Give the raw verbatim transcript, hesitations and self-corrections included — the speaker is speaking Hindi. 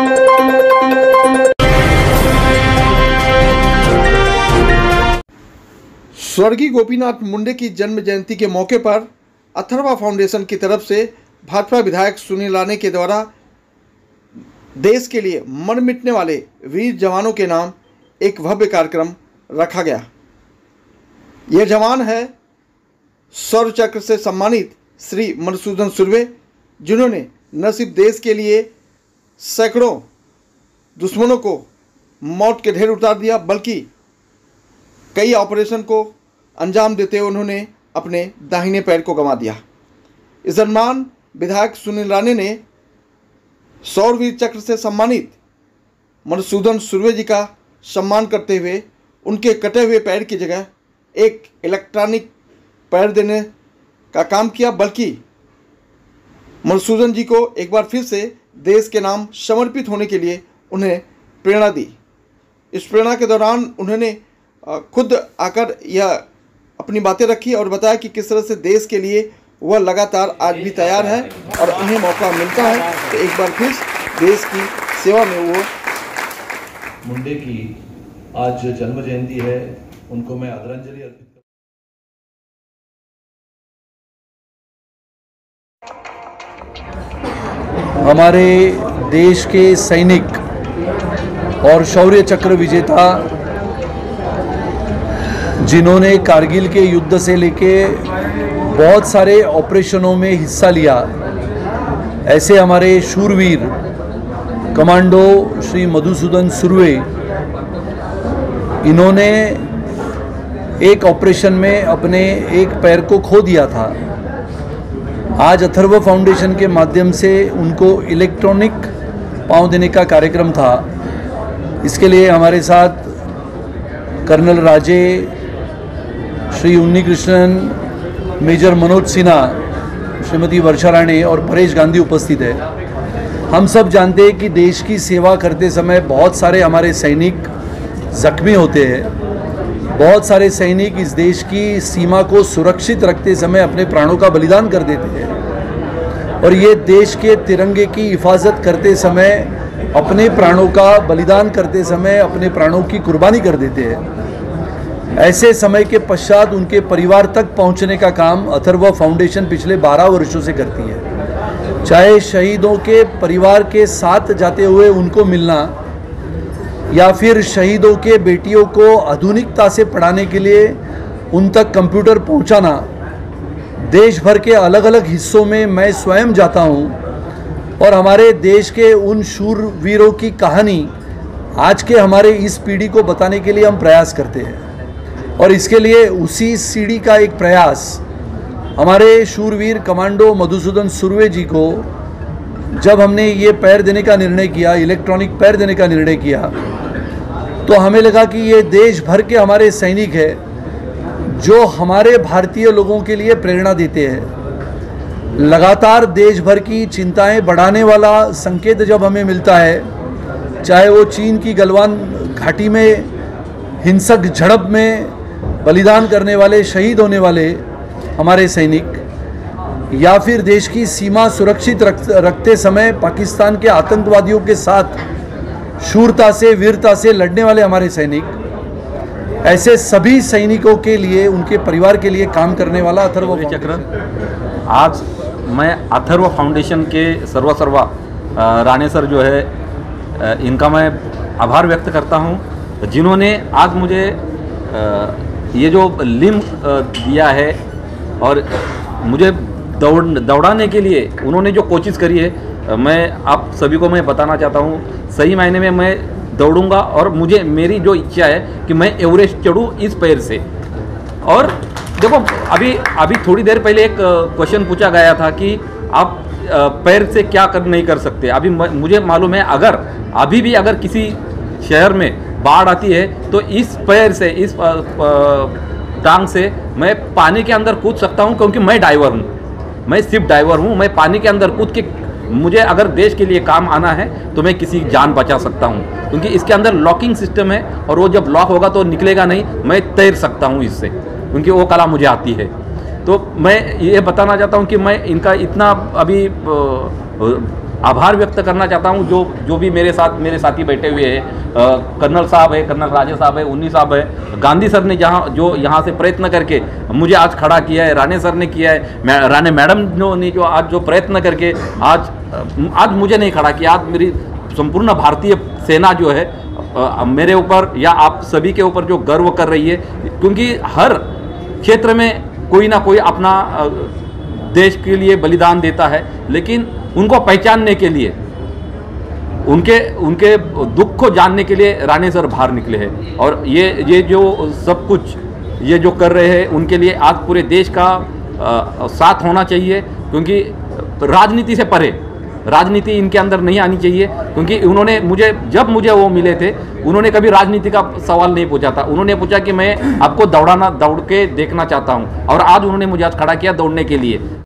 स्वर्गीय गोपीनाथ मुंडे की जन्म जयंती के मौके पर अथर्वा फाउंडेशन की तरफ से भाजपा विधायक सुनील राणे के द्वारा देश के लिए मर मिटने वाले वीर जवानों के नाम एक भव्य कार्यक्रम रखा गया। यह जवान है शौर्य चक्र से सम्मानित श्री मधुसूदन सुर्वे, जिन्होंने न सिर्फ देश के लिए सैकड़ों दुश्मनों को मौत के ढेर उतार दिया, बल्कि कई ऑपरेशन को अंजाम देते हुए उन्होंने अपने दाहिने पैर को गंवा दिया। इस दरमियान विधायक सुनील राणे ने शौर्यवीर चक्र से सम्मानित मधुसूदन सुर्वे जी का सम्मान करते हुए उनके कटे हुए पैर की जगह एक इलेक्ट्रॉनिक पैर देने का काम किया, बल्कि मधुसूदन जी को एक बार फिर से देश के नाम समर्पित होने के लिए उन्हें प्रेरणा दी। इस प्रेरणा के दौरान उन्होंने खुद आकर यह अपनी बातें रखी और बताया कि किस तरह से देश के लिए वह लगातार आज भी तैयार है और उन्हें मौका मिलता है तो एक बार फिर देश की सेवा में वो। मुंडे की आज जन्म जयंती है, उनको मैं आदरांजलि अर्पित हमारे देश के सैनिक और शौर्य चक्र विजेता जिन्होंने कारगिल के युद्ध से लेके बहुत सारे ऑपरेशनों में हिस्सा लिया, ऐसे हमारे शूरवीर कमांडो श्री मधुसूदन सुर्वे, इन्होंने एक ऑपरेशन में अपने एक पैर को खो दिया था। आज अथर्व फाउंडेशन के माध्यम से उनको इलेक्ट्रॉनिक पाँव देने का कार्यक्रम था। इसके लिए हमारे साथ कर्नल राजे, श्री उन्नी कृष्णन, मेजर मनोज सिन्हा, श्रीमती वर्षा राणे और परेश गांधी उपस्थित है। हम सब जानते हैं कि देश की सेवा करते समय बहुत सारे हमारे सैनिक जख्मी होते हैं। बहुत सारे सैनिक इस देश की सीमा को सुरक्षित रखते समय अपने प्राणों का बलिदान कर देते हैं और ये देश के तिरंगे की हिफाजत करते समय, अपने प्राणों का बलिदान करते समय अपने प्राणों की कुर्बानी कर देते हैं। ऐसे समय के पश्चात उनके परिवार तक पहुंचने का काम अथर्व फाउंडेशन पिछले बारह वर्षों से करती है। चाहे शहीदों के परिवार के साथ जाते हुए उनको मिलना या फिर शहीदों के बेटियों को आधुनिकता से पढ़ाने के लिए उन तक कंप्यूटर पहुंचाना, देश भर के अलग अलग हिस्सों में मैं स्वयं जाता हूं और हमारे देश के उन शूरवीरों की कहानी आज के हमारे इस पीढ़ी को बताने के लिए हम प्रयास करते हैं। और इसके लिए उसी सीढ़ी का एक प्रयास हमारे शूरवीर कमांडो मधुसूदन सुर्वे जी को जब हमने ये पैर देने का निर्णय किया, इलेक्ट्रॉनिक पैर देने का निर्णय किया, तो हमें लगा कि ये देश भर के हमारे सैनिक हैं जो हमारे भारतीय लोगों के लिए प्रेरणा देते हैं। लगातार देश भर की चिंताएं बढ़ाने वाला संकेत जब हमें मिलता है, चाहे वो चीन की गलवान घाटी में हिंसक झड़प में बलिदान करने वाले, शहीद होने वाले हमारे सैनिक, या फिर देश की सीमा सुरक्षित रख, रखते समय पाकिस्तान के आतंकवादियों के साथ शूरता से, वीरता से लड़ने वाले हमारे सैनिक, ऐसे सभी सैनिकों के लिए, उनके परिवार के लिए काम करने वाला अथर्व चक्र। आज मैं अथर्व फाउंडेशन के सर्व सर्वा राणे सर जो है, इनका मैं आभार व्यक्त करता हूं, जिन्होंने आज मुझे ये जो लिम्ब दिया है और मुझे दौड़ दौड़ाने के लिए उन्होंने जो कोशिश करी है, मैं आप सभी को मैं बताना चाहता हूँ, सही मायने में मैं दौड़ूंगा और मुझे, मेरी जो इच्छा है कि मैं एवरेस्ट चढ़ूँ इस पैर से। और देखो, अभी अभी थोड़ी देर पहले एक क्वेश्चन पूछा गया था कि आप पैर से क्या कर नहीं कर सकते। अभी मुझे मालूम है, अगर अभी भी अगर किसी शहर में बाढ़ आती है तो इस पैर से, इस टांग से मैं पानी के अंदर कूद सकता हूं, क्योंकि मैं डाइवर हूं, मैं सिर्फ डाइवर हूं। मैं पानी के अंदर कूद के, मुझे अगर देश के लिए काम आना है तो मैं किसी जान बचा सकता हूं, क्योंकि इसके अंदर लॉकिंग सिस्टम है और वो जब लॉक होगा तो निकलेगा नहीं, मैं तैर सकता हूं इससे, क्योंकि वो कला मुझे आती है। तो मैं ये बताना चाहता हूं कि मैं इनका इतना अभी आभार व्यक्त करना चाहता हूं जो जो भी मेरे साथ मेरे साथी बैठे हुए हैं, कर्नल साहब है, कर्नल राजे साहब है, उन्नी साहब है, गांधी सर ने जहां जो यहां से प्रयत्न करके मुझे आज खड़ा किया है, राणे सर ने किया है, मैं राणे मैडम ने जो आज जो प्रयत्न करके आज आज मुझे नहीं खड़ा किया, आज मेरी संपूर्ण भारतीय सेना जो है मेरे ऊपर या आप सभी के ऊपर जो गर्व कर रही है, क्योंकि हर क्षेत्र में कोई ना कोई अपना देश के लिए बलिदान देता है, लेकिन उनको पहचानने के लिए, उनके उनके दुख को जानने के लिए राणे सर बाहर निकले हैं। और ये ये जो सब कुछ ये जो कर रहे हैं, उनके लिए आज पूरे देश का आ, साथ होना चाहिए, क्योंकि राजनीति से परे राजनीति इनके अंदर नहीं आनी चाहिए, क्योंकि उन्होंने मुझे जब मुझे वो मिले थे उन्होंने कभी राजनीति का सवाल नहीं पूछा था। उन्होंने पूछा कि मैं आपको दौड़ाना दौड़ के देखना चाहता हूं, और आज उन्होंने मुझे आज खड़ा किया दौड़ने के लिए।